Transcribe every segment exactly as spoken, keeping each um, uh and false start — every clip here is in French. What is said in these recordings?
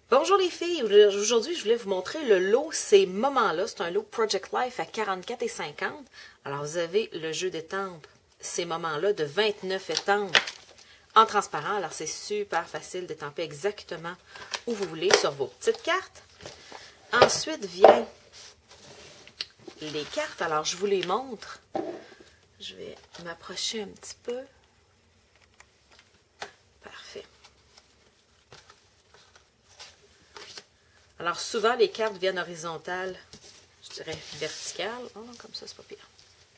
Bonjour les filles, aujourd'hui je voulais vous montrer le lot Ces moments-là. C'est un lot Project Life à quarante-quatre et cinquante. Alors vous avez le jeu d'étampes Ces moments-là de vingt-neuf étampes en transparent. Alors c'est super facile d'étamper exactement où vous voulez sur vos petites cartes. Ensuite vient les cartes. Alors je vous les montre. Je vais m'approcher un petit peu. Parfait. Alors, souvent, les cartes viennent horizontales, je dirais verticales. Oh, comme ça, c'est pas pire.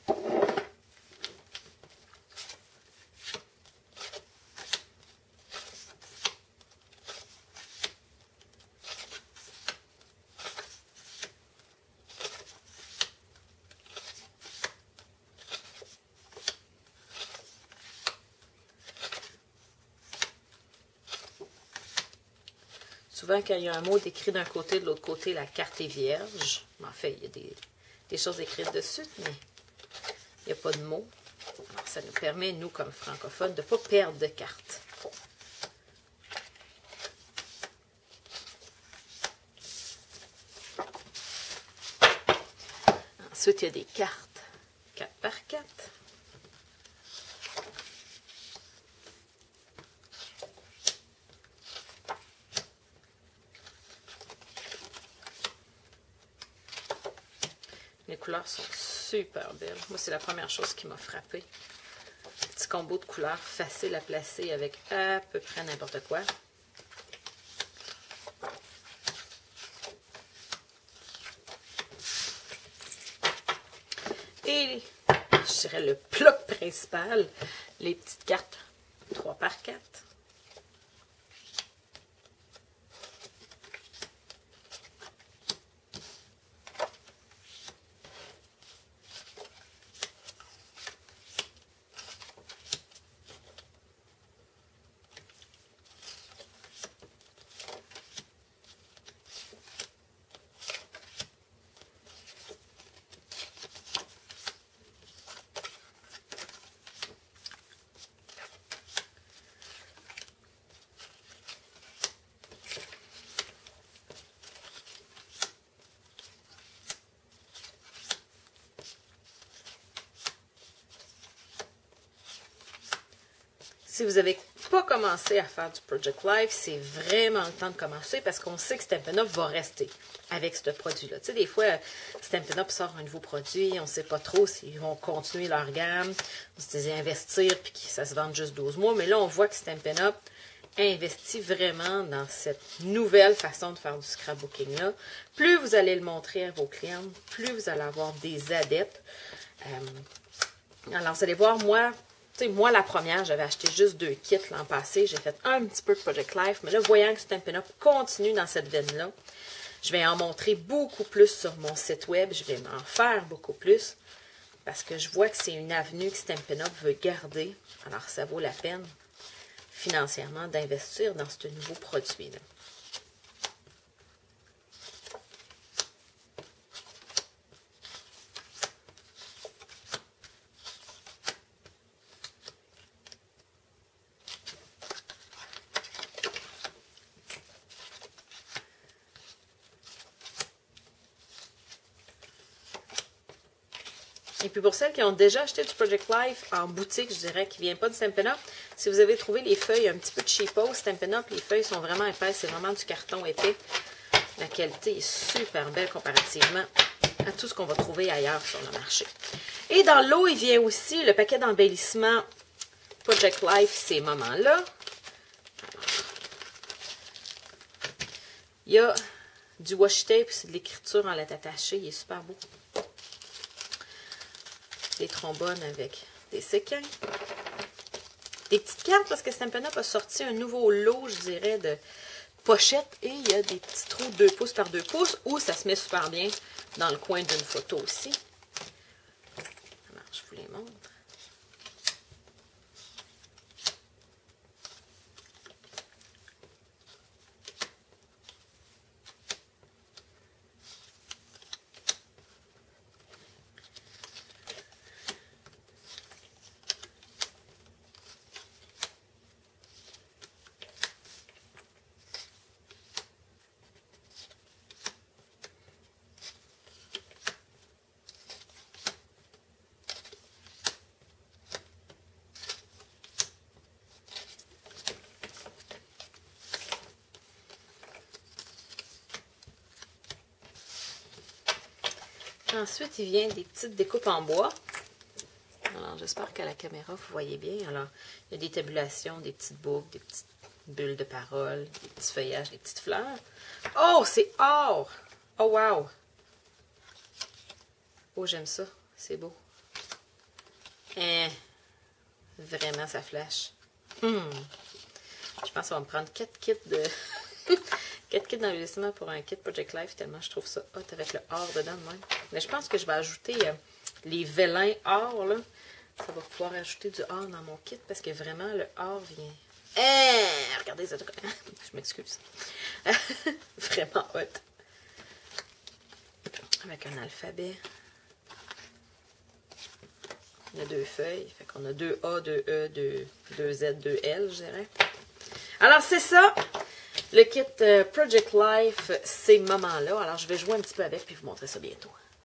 Souvent, quand il y a un mot décrit d'un côté, de l'autre côté, la carte est vierge. En fait, il y a des, des choses écrites dessus, mais il n'y a pas de mots. Alors, ça nous permet, nous, comme francophones, de ne pas perdre de cartes. Ensuite, il y a des cartes quatre par quatre. Les couleurs sont super belles. Moi, c'est la première chose qui m'a frappée. Petit combo de couleurs facile à placer avec à peu près n'importe quoi. Et je dirais le bloc principal, les petites cartes trois par quatre. Si vous n'avez pas commencé à faire du Project Life, c'est vraiment le temps de commencer parce qu'on sait que Stampin' Up! Va rester avec ce produit-là. Tu sais, des fois, Stampin' Up! Sort un nouveau produit, on ne sait pas trop s'ils vont continuer leur gamme, on se disait investir puis que ça se vende juste douze mois, mais là, on voit que Stampin' Up! Investit vraiment dans cette nouvelle façon de faire du scrapbooking-là. Plus vous allez le montrer à vos clients, plus vous allez avoir des adeptes. Euh, alors, vous allez voir, moi, tu sais, moi, la première, j'avais acheté juste deux kits l'an passé. J'ai fait un petit peu de Project Life. Mais là, voyant que Stampin' Up! Continue dans cette veine-là, je vais en montrer beaucoup plus sur mon site web. Je vais m'en faire beaucoup plus. Parce que je vois que c'est une avenue que Stampin' Up! Veut garder. Alors, ça vaut la peine, financièrement, d'investir dans ce nouveau produit-là. Et puis pour celles qui ont déjà acheté du Project Life en boutique, je dirais, qui ne vient pas de Stampin' Up!, si vous avez trouvé les feuilles un petit peu cheapo, Stampin' Up!, les feuilles sont vraiment épaisses, c'est vraiment du carton épais. La qualité est super belle comparativement à tout ce qu'on va trouver ailleurs sur le marché. Et dans l'eau, il vient aussi le paquet d'embellissement Project Life, ces moments-là. Il y a du washi tape, c'est de l'écriture en lettres attachée, il est super beau. Des trombones avec des séquins. Des petites cartes parce que Stampin' Up! A sorti un nouveau lot, je dirais, de pochettes. Et il y a des petits trous deux pouces par deux pouces où ça se met super bien dans le coin d'une photo aussi. Alors, je vous les montre. Ensuite, il vient des petites découpes en bois. Alors, j'espère qu'à la caméra, vous voyez bien. Alors, il y a des tabulations, des petites boucles, des petites bulles de parole, des petits feuillages, des petites fleurs. Oh, c'est or! Oh, wow! Oh, j'aime ça. C'est beau. Eh, vraiment, ça flash. Hmm. Je pense qu'on va me prendre quatre kits de... quatre kits d'enregistrement pour un kit Project Life, tellement je trouve ça hot avec le or dedans de même. Mais je pense que je vais ajouter euh, les vélins or, là. Ça va pouvoir ajouter du or dans mon kit parce que vraiment, le or vient... Eh, regardez ça. Je m'excuse. Vraiment hot. Avec un alphabet. Il y a deux feuilles. Fait qu'on a deux A, deux E, deux, deux Z, deux L, je dirais. Alors, c'est ça. Le kit euh, Project Life, ces moments-là. Alors, je vais jouer un petit peu avec puis vous montrer ça bientôt.